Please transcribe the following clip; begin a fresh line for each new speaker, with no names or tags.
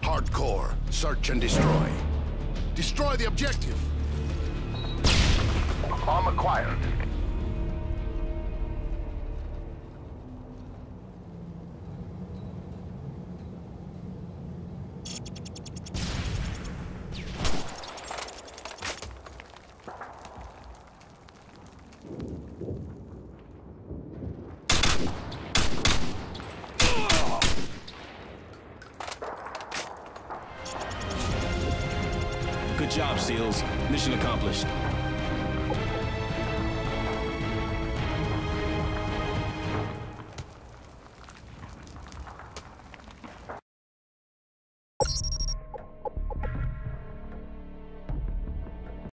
hardcore. Search and destroy. Destroy the objective. Bomb acquired.
Good job, SEALs. Mission accomplished.